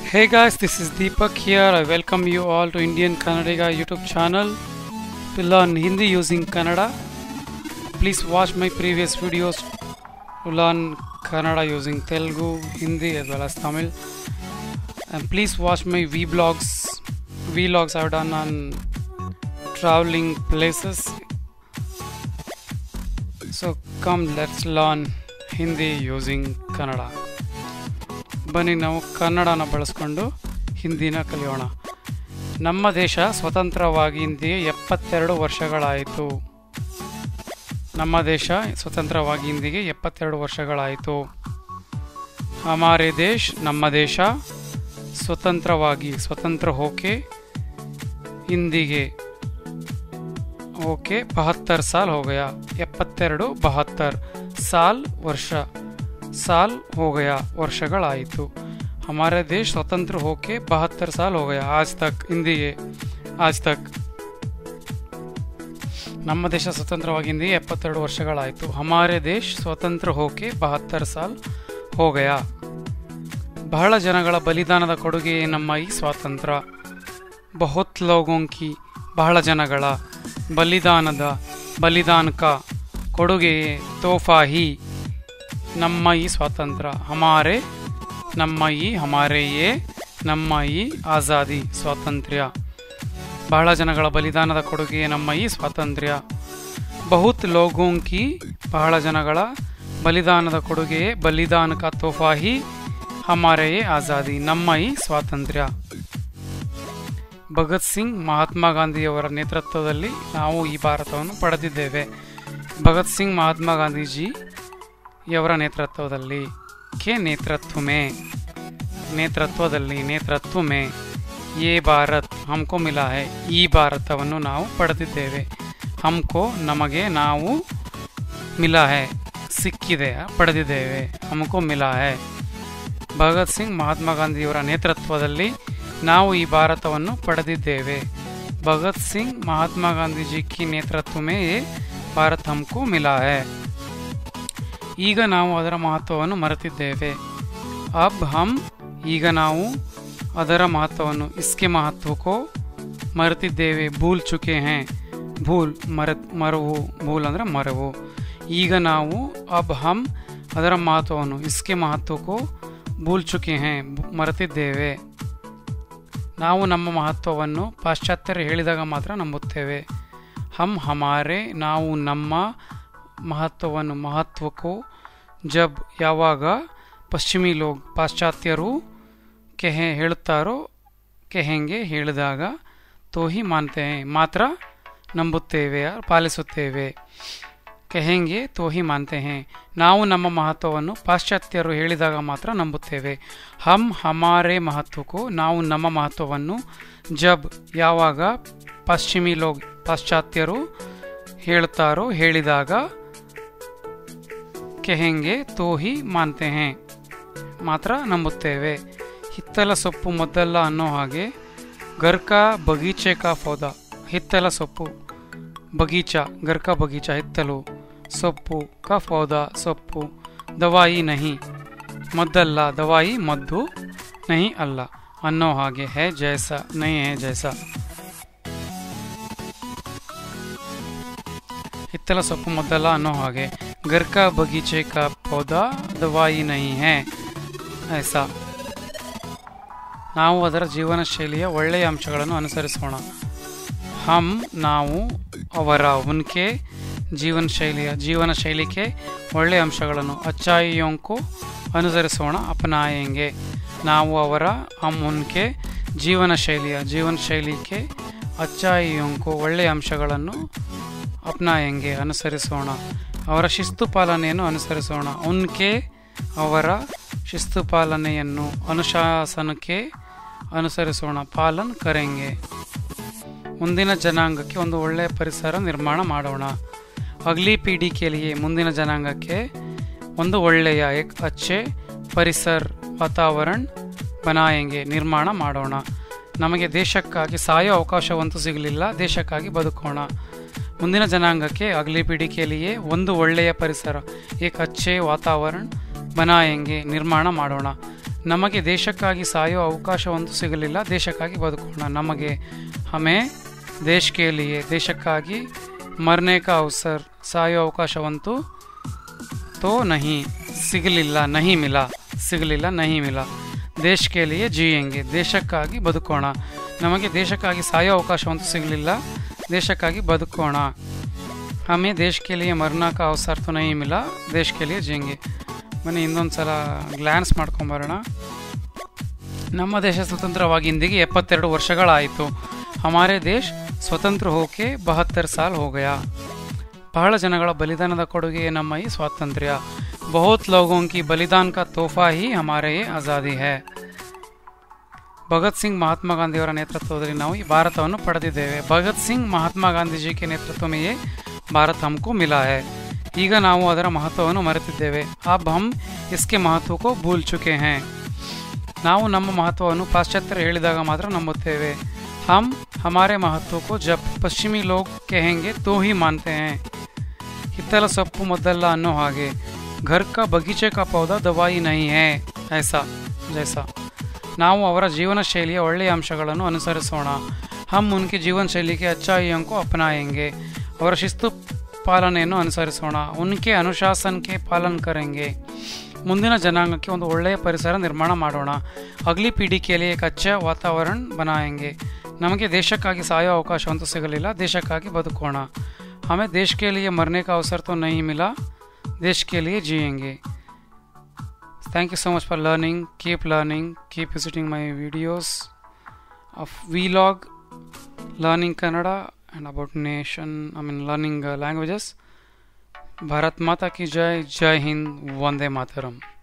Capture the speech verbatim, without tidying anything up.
Hey guys, this is Deepak here. I welcome you all to IndianKannadiga YouTube channel to learn Hindi using Kannada. Please watch my previous videos to learn Kannada using Telugu, Hindi as well as Tamil. And please watch my vlogs. Vlogs I've done on traveling places. So come, let's learn Hindi using Kannada. ಬನ್ನಿ ನಾವು ಕನ್ನಡನ ಬಳಸ್ಕೊಂಡು ಹಿಂದಿನ ಕಲಿಯೋಣ. ನಮ್ಮ ದೇಶ ಸ್ವತಂತ್ರವಾಗಿ ಇಂದಿಗೆ ಎಪ್ಪತ್ತೆರಡು ವರ್ಷಗಳಾಯಿತು. ನಮ್ಮ ದೇಶ ಸ್ವತಂತ್ರವಾಗಿ ಇಂದಿಗೆ ಎಪ್ಪತ್ತೆರಡು ವರ್ಷಗಳಾಯಿತು. ಹಮಾರೆ ದೇಶ್ ನಮ್ಮ ದೇಶ ಸ್ವತಂತ್ರವಾಗಿ ಸ್ವತಂತ್ರ ಹೋಕೆ ಇಂದಿಗೆ ಓಕೆ ಬಹತ್ತರ ಸಾಲ್ हो गया. ಎಪ್ಪತ್ತೆರಡು ಬಹತ್ತರ ಸಾಲ್ ವರ್ಷ साल हो गया वर्षಗಳಾಯಿತು. हमारे देश स्वतंत्र होके बहत्तर साल हो गया. आज तक ಇಂದಿಗೆ आज तक ನಮ್ಮ ದೇಶ ಸ್ವತಂತ್ರವಾಗಿ ಇಂದಿಗೆ ಎಪ್ಪತ್ತೆರಡು ವರ್ಷಗಳಾಯಿತು. हमारे देश स्वतंत्र होके बहत्तर साल हो गया. ಬಹಳ ಜನಗಳ ಬಲಿದಾನದ ಕೊಡುಗೆ ನಮ್ಮ ಈ ಸ್ವಾತಂತ್ರ್ಯ. बहुत लोगों की ಬಹಳ ಜನಗಳ ಬಲಿದಾನದ ಬಲಿದಾನಕ ಕೊಡುಗೆ ತೋಫಾ ಹಿ ನಮ್ಮ ಈ ಸ್ವಾತಂತ್ರ್ಯ. ಹಮಾರೆ ನಮ್ಮ ಈ ಹಮಾರೆ ಯೇ ನಮ್ಮ ಈ ಆಜಾದಿ ಸ್ವಾತಂತ್ರ್ಯ. ಬಹಳ ಜನಗಳ ಬಲಿದಾನದ ಕೊಡುಗೆ ನಮ್ಮ ಈ ಸ್ವಾತಂತ್ರ್ಯ. ಬಹುತ್ ಲೋಗೋಂ ಕಿ ಬಹಳ ಜನಗಳ ಬಲಿದಾನದ ಕೊಡುಗೆ ಬಲಿದಾನ ಕಾ ತೋಫಾ ಹಿ ಹಮಾರೆ ಯೇ ಆಜಾದಿ ನಮ್ಮ ಈ ಸ್ವಾತಂತ್ರ್ಯ. ಭಗತ್ ಸಿಂಗ್ ಮಹಾತ್ಮ ಗಾಂಧಿಯವರ ನೇತೃತ್ವದಲ್ಲಿ ನಾವು ಈ ಭಾರತವನ್ನು ಪಡೆದಿದ್ದೇವೆ. ಭಗತ್ ಸಿಂಗ್ ಮಹಾತ್ಮ ಗಾಂಧೀಜಿ ಯವರ ನೇತೃತ್ವದಲ್ಲಿ ಕೆ ನೇತೃತ್ವ ಮೇ ನೇತೃತ್ವದಲ್ಲಿ ನೇತೃತ್ವ ಮೇ ಯೇ ಭಾರತ್ ಹಮ್ಕೋ ಮಿಲಾ ಹೈ ಈ ಭಾರತವನ್ನು ನಾವು ಪಡೆದಿದ್ದೇವೆ. ಹಮ್ಕೋ ನಮಗೆ ನಾವು ಮಿಲಾ ಹೈ ಸಿಕ್ಕಿದೆ ಪಡೆದಿದ್ದೇವೆ. ಹಮ್ಕೋ ಮಿಲಾ ಹೈ. ಭಗತ್ ಸಿಂಗ್ ಮಹಾತ್ಮ ಗಾಂಧಿಯವರ ನೇತೃತ್ವದಲ್ಲಿ ನಾವು ಈ ಭಾರತವನ್ನು ಪಡೆದಿದ್ದೇವೆ. ಭಗತ್ ಸಿಂಗ್ ಮಹಾತ್ಮ ಗಾಂಧೀಜಿ ಕಿ ನೇತೃತ್ವ ಮೇ ಯೇ ಭಾರತ್ ಹಮ್ಕೋ ಮಿಲಾ ಹೈ. ಈಗ ನಾವು ಅದರ ಮಹತ್ವವನ್ನು ಮರೆತಿದ್ದೇವೆ. ಅಬ್ ಹಮ್ ಈಗ ನಾವು ಅದರ ಮಹತ್ವವನ್ನು ಇಸ್ಕೆ ಮಹತ್ವಕ್ಕೋ ಮರೆತಿದ್ದೇವೆ. ಭೂಲ್ ಚುಕೆ ಹೇ ಭೂಲ್ ಮರ ಮರವು ಭೂಲ್ ಅಂದರೆ ಮರವು. ಈಗ ನಾವು ಅಬ್ ಹಮ್ ಅದರ ಮಹತ್ವವನ್ನು ಇಸ್ಕೆ ಮಹತ್ವಕ್ಕೋ ಭೂಲ್ ಚುಕೆ ಹೇ ಮರೆತಿದ್ದೇವೆ. ನಾವು ನಮ್ಮ ಮಹತ್ವವನ್ನು ಪಾಶ್ಚಾತ್ಯರು ಹೇಳಿದಾಗ ಮಾತ್ರ ನಂಬುತ್ತೇವೆ. ಹಮ್ ಹಮಾರೆ ನಾವು ನಮ್ಮ ಮಹತ್ವವನ್ನು ಮಹತ್ವಕ್ಕೋ ಜಬ್ ಯಾವಾಗ ಪಶ್ಚಿಮಿ ಲೋಗ್ ಪಾಶ್ಚಾತ್ಯರು ಕೆಹೆ ಹೇಳುತ್ತಾರೋ ಕೆಹೆಂಗೆ ಹೇಳಿದಾಗ ತೋಹಿ ಮಾನ್ತೆ ಮಾತ್ರ ನಂಬುತ್ತೇವೆ ಪಾಲಿಸುತ್ತೇವೆ. ಕೆಹೆಂಗೆ ತೋಹಿ ಮಾನ್ತೆ ಹೇ ನಾವು ನಮ್ಮ ಮಹತ್ವವನ್ನು ಪಾಶ್ಚಾತ್ಯರು ಹೇಳಿದಾಗ ಮಾತ್ರ ನಂಬುತ್ತೇವೆ. ಹಮ್ ಹಮಾರೆ ಮಹತ್ವಕ್ಕೋ ನಾವು ನಮ್ಮ ಮಹತ್ವವನ್ನು ಜಬ್ ಯಾವಾಗ ಪಶ್ಚಿಮಿ ಲೋಗ್ ಪಾಶ್ಚಾತ್ಯರು ಹೇಳುತ್ತಾರೋ ಹೇಳಿದಾಗ ಕೆಹೆಂಗೆ ತೋಹಿ ಮಾನ್ತೆ ಹೇ ಮಾತ್ರ ನಂಬುತ್ತೇವೆ. ಹಿತ್ತಲ ಸೊಪ್ಪು ಮೊದಲ ಅನ್ನೋ ಹಾಗೆ ಗರ್ಕಾ ಬಗೀಚೆ ಕಾ ಪೌಧ ಹಿತ್ತಲ ಸೊಪ್ಪು ಬಗೀಚಾ ಗರ್ಕಾ ಬಗೀಚಾ ಹಿತ್ತಲು ಸೊಪ್ಪು ಕಾ ಪೌಧ ಸೊಪ್ಪು ದವಾಯಿ ನಹಿ ಮದ್ದಲ್ಲ ದವಾಯಿ ಮದ್ದು ನಹಿ ಅಲ್ಲ ಅನ್ನೋ ಹಾಗೆ ಹೇ ಜೈಸಾ ನಹಿ ಹೇ ಜೈಸಾ. ಹಿತ್ತಲ ಸೊಪ್ಪು ಮೊದಲ ಅನ್ನೋ ಹಾಗೆ घर का बगीचे का पौधा दवाई नहीं है ऐसा. ನಾವು ಅದರ ಜೀವನ ಶೈಲಿಯ ಒಳ್ಳೆಯ ಅಂಶಗಳನ್ನು ಅನುಸರಿಸೋಣ. ಹಮ್ ನಾವು ಅವರ ಉನ್ಕೆ ಜೀವನ ಶೈಲಿಯ ಜೀವನ ಶೈಲಿಗೆ ಒಳ್ಳೆಯ ಅಂಶಗಳನ್ನು ಅಚ್ಚಾಯಿಯೋಂಕು ಅನುಸರಿಸೋಣ. ಅಪನಾಯಂಗೆ ನಾವು ಅವರ ಹಮ್ ಉನ್ಕೆ ಜೀವನ ಶೈಲಿಯ ಜೀವನ ಶೈಲಿಗೆ ಅಚ್ಚಾಯಿಯೋಂಕು ಒಳ್ಳೆಯ ಅಂಶಗಳನ್ನು ಅಪನಾಯಂಗೆ ಅನುಸರಿಸೋಣ. ಅವರ ಶಿಸ್ತು ಪಾಲನೆಯನ್ನು ಅನುಸರಿಸೋಣ. ಉನ್ಕೆ ಅವರ ಶಿಸ್ತು ಪಾಲನೆಯನ್ನು ಅನುಶಾಸನಕ್ಕೆ ಅನುಸರಿಸೋಣ. ಪಾಲನ್ ಕರೆಂಗೆ ಮುಂದಿನ ಜನಾಂಗಕ್ಕೆ ಒಂದು ಒಳ್ಳೆಯ ಪರಿಸರ ನಿರ್ಮಾಣ ಮಾಡೋಣ. ಅಗ್ಲಿ ಪೀಢಿ ಕೇಳಿಯೇ ಮುಂದಿನ ಜನಾಂಗಕ್ಕೆ ಒಂದು ಒಳ್ಳೆಯ ಏಕ್ ಅಚ್ಚೆ ಪರಿಸರ ವಾತಾವರಣ ಬನಾಯಂಗೆ ನಿರ್ಮಾಣ ಮಾಡೋಣ. ನಮಗೆ ದೇಶಕ್ಕಾಗಿ ಸಾಯೋ ಅವಕಾಶವಂತೂ ಸಿಗಲಿಲ್ಲ, ದೇಶಕ್ಕಾಗಿ ಬದುಕೋಣ. ಮುಂದಿನ ಜನಾಂಗಕ್ಕೆ ಅಗಲಿ ಪೀಢಿ ಕೇಳಿಯೇ ಒಂದು ಒಳ್ಳೆಯ ಪರಿಸರ ಏಕ್ ಅಚ್ಚೆ ವಾತಾವರಣ ಬನಾಯಂಗೆ ನಿರ್ಮಾಣ ಮಾಡೋಣ. ನಮಗೆ ದೇಶಕ್ಕಾಗಿ ಸಾಯುವ ಅವಕಾಶವಂತೂ ಸಿಗಲಿಲ್ಲ, ದೇಶಕ್ಕಾಗಿ ಬದುಕೋಣ. ನಮಗೆ ಹಮೇ ದೇಶ ಕೆ ಲಿಯೆ ದೇಶಕ್ಕಾಗಿ ಮರ್ನೆ ಕಾ ಅವಸರ್ ಸಾಯುವ ಅವಕಾಶವಂತೂ ತೋ ನಹಿ ಸಿಗಲಿಲ್ಲ, ನಹಿ ಮಿಲಾ ಸಿಗಲಿಲ್ಲ, ನಹಿ ಮಿಲಾ. ದೇಶ ಕೆ ಲಿಯೆ ಜಿಯೆಂಗೆ ದೇಶಕ್ಕಾಗಿ ಬದುಕೋಣ. ನಮಗೆ ದೇಶಕ್ಕಾಗಿ ಸಾಯೋ ಅವಕಾಶವಂತೂ ಸಿಗಲಿಲ್ಲ, ದೇಶಕ್ಕಾಗಿ ಬದುಕೋಣ. ಹಮೇ ದೇಶ ಕೆ ಲಿಯೆ ಮರ್ನಾ ಕಾ ಅವಸರ್ ತೋ ನಹಿ ಮಿಲಾ, ದೇಶ ಕೆ ಲಿಯೆ ಜಿಯೆಂಗೆ. ಬನ್ನಿ ಇನ್ನೊಂದು ಸಲ ಗ್ಲ್ಯಾನ್ಸ್ ಮಾಡ್ಕೊಂಬರೋಣ. ನಮ್ಮ ದೇಶ ಸ್ವತಂತ್ರವಾಗಿ ಇಂದಿಗೆ ಎಪ್ಪತ್ತೆರಡು ವರ್ಷಗಳಾಯಿತು. ಹಮಾರೆ ದೇಶ ಸ್ವತಂತ್ರ ಹೋಕೆ ಬಹತ್ತರ ಸಾಲ್ ಹೋ ಗಯಾ. ಬಹಳ ಜನಗಳ ಬಲಿದಾನದ ಕೊಡುಗೆ ನಮ್ಮ ಈ ಸ್ವಾತಂತ್ರ್ಯ. ಬಹುತ್ ಲೋಗೋಂ ಕಿ ಬಲಿದಾನ್ ಕಾ ತೋಹಫಾ ಹಿ ಹಮಾರೆ ಯೇ ಆಜಾದಿ ಹೈ. ಭಗತ್ ಸಿಂಗ್ ಮಹಾತ್ಮ ಗಾಂಧಿಯವರ ನೇತೃತ್ವದಲ್ಲಿ ನಾವು ಈ ಭಾರತವನ್ನು ಪಡೆದಿದ್ದೇವೆ. ಭಗತ್ ಸಿಂಗ್ ಮಹಾತ್ಮ ಗಾಂಧೀಜಿ ಕೆ ನೇತೃತ್ವ ಮೇ ಯೇ ಭಾರತ್ ಹಮ್ಕೋ ಮಿಲಾ ಹೈ. ಈಗ ನಾವು ಅದರ ಮಹತ್ವವನ್ನು ಮರೆತಿದ್ದೇವೆ. ಅಬ್ ಹಮ್ ಇಸ್ಕೆ ಮಹತ್ವ ಕೋ ಭೂಲ್ ಚುಕೆ ಹೈ. ನಾವು ನಮ್ಮ ಮಹತ್ವವನ್ನು ಪಾಶ್ಚಾತ್ಯರು ಹೇಳಿದಾಗ ಮಾತ್ರ ನಂಬುತ್ತೇವೆ. ಹಮ್ ಹಮಾರೆ ಮಹತ್ವ ಕೋ ಜಬ್ ಪಶ್ಚಿಮಿ ಲೋಗ್ ಕಹೆಂಗೆ ತೋ ಹಿ ಮಾನ್ತೆ ಹೈ. ಹಿತ್ತಲ ಸೊಪ್ಪು ಮೊದಲ ಅನ್ನೋ ಹಾಗೆ, ಘರ್ ಕಾ ಬಗೀಚೆ ಕಾ ಪೌಧಾ ದವಾಯಿ ನಹಿ ಹೈ ಐಸಾ ಜೈಸಾ. ನಾವು ಅವರ ಜೀವನ ಶೈಲಿಯ ಒಳ್ಳೆಯ ಅಂಶಗಳನ್ನು ಅನುಸರಿಸೋಣ. ಹಮ್ ಉನ್ಕೆ ಜೀವನ ಶೈಲಿಗೆ ಅಚ್ಚಾಯಿಯೋಂ ಕೋ ಅಪನಾಯೆಂಗೆ. ಅವರ ಶಿಸ್ತು ಪಾಲನೆಯನ್ನು ಅನುಸರಿಸೋಣ. ಉನ್ಕೆ ಅನುಶಾಸನಕ್ಕೆ ಪಾಲನ್ ಕರೆಂಗೆ. ಮುಂದಿನ ಜನಾಂಗಕ್ಕೆ ಒಂದು ಒಳ್ಳೆಯ ಪರಿಸರ ನಿರ್ಮಾಣ ಮಾಡೋಣ. ಅಗ್ಲಿ ಪೀಢಿ ಕೇಳಿ ಕಚ್ಚಾ ವಾತಾವರಣ ಬನಾಯೆಂಗೆ. ನಮಗೆ ದೇಶಕ್ಕಾಗಿ ಸಾಯೋ ಅವಕಾಶವಂತೂ ಸಿಗಲಿಲ್ಲ, ದೇಶಕ್ಕಾಗಿ ಬದುಕೋಣ. ಹಮೇ ದೇಶ ಕೆ ಲಿಯೆ ಮರ್ನೆ ಕಾ ಅವಸರ್ ತೋ ನಹಿ ಮಿಲಾ, ದೇಶ ಕೆ ಲಿಯೆ ಜಿಯೆಂಗೆ. Thank you so much for learning. Keep learning. Keep visiting my videos of vlog, learning Kannada and about nation, I mean learning uh, languages. Bharat Mata ki Jai. Jai Hind. Vande Mataram.